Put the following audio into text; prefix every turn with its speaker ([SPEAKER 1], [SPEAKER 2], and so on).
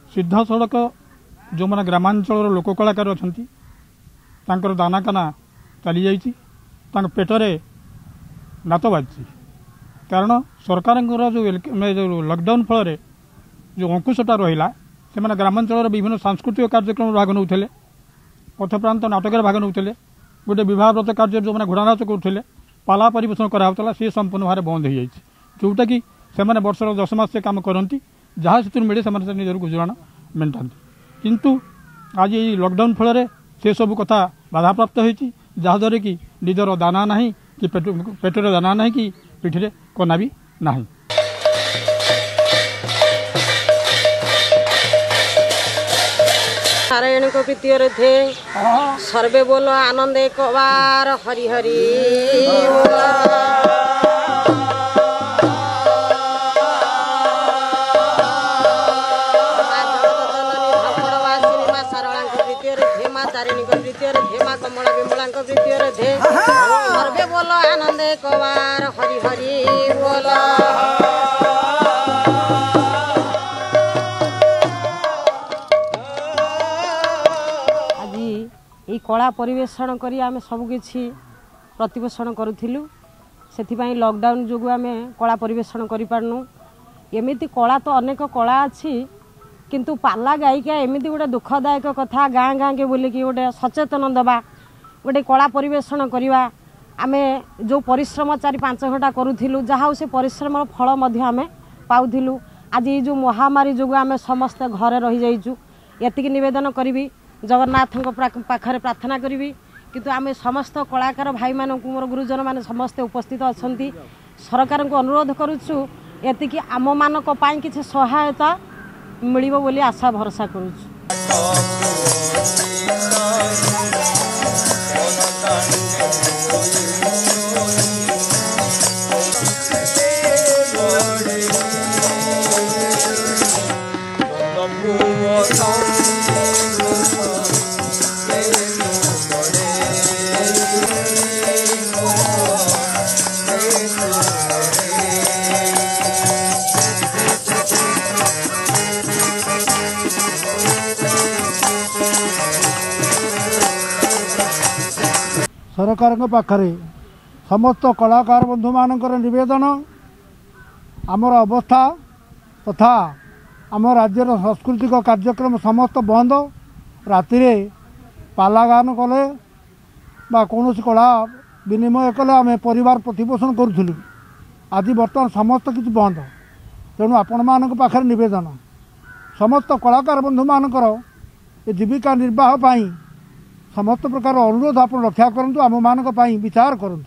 [SPEAKER 1] सीधा सड़क जो मैंने ग्रामांचल लोक कलाकार अच्छा दाना काना चली जा पेटरे नात बाजी कारण सरकार जो लॉकडाउन फल जो अंकुशटा रहा से मैंने ग्रामांचल विभिन्न सांस्कृतिक कार्यक्रम भाग नौते पथप्रांत नाटक भाग नौते गोटे बहुत कार्य जो मैंने घोड़ा नाच करुले पाला परिवेशन कराला सी संपूर्ण भाव बंद हो जाए जोटा कि से वर्षर 10 मास से काम करती जहाँ से मिले से निजर गुजराण मेटा किंतु आज ये लॉकडाउन फल से सब कथा बाधाप्राप्त होती जहाँद्वारा कि निजर दाना ना कि पेटर दाना ना कि पिठे कना भी ना।
[SPEAKER 2] नारायण को प्रीतियर थे सर्वे बोलो आनंद एक बार हरि हरि तारिणी को प्रीतियर थे माँ कमला विमला को प्रीतियर थे सर्वे बोलो आनंद एक बार हरि हरि बोलो। ये कला परिवेषण करी आमे सबकिछि प्रतिपोषण करूथिलु से लॉकडाउन जो आम कला परिवेषण करूँ एमती कला तो अनेक कला अच्छी किंतु पाला गायिका एमती गोटे दुखदायक कथा गाँ गाँ के बोलिकी गोटे सचेतन दबा गोटे कला परिवेषण करवा आम जो परिश्रम 4-5 घंटा करूँ जहाँ से परिश्रम फल आम पाऊलु आज ये जो महामारी जो आम समस्ते घरे रही जाइचु एतिकी निवेदन करी जगन्नाथ पाखरे प्रार्थना करी किंतु आम समस्त कलाकार भाई मानक मोर गुरुजन मान समस्ते उपस्थित अच्छा सरकार को अनुरोध करुचु एतिकी आम मानक पाई किछि सहायता मिलिबो बोली आशा भरोसा करुचु।
[SPEAKER 3] सरकार पाखरे समस्त कलाकार बंधु मानकर निवेदन आमर अवस्था तथा आम राज्यर सांस्कृतिक कार्यक्रम समस्त बंद राति पाला गान कले बा कौन कला विनिमय कले आम परिवार प्रतिपोषण करूँ आज बर्तमान समस्त किसी बंद तेणु आपण मान पाखरे निवेदन समस्त कलाकार बंधु मानकर जीविका निर्वाह पाई समस्त प्रकार अनुरोध आप रक्षा करूँ आम मान विचार करूँ।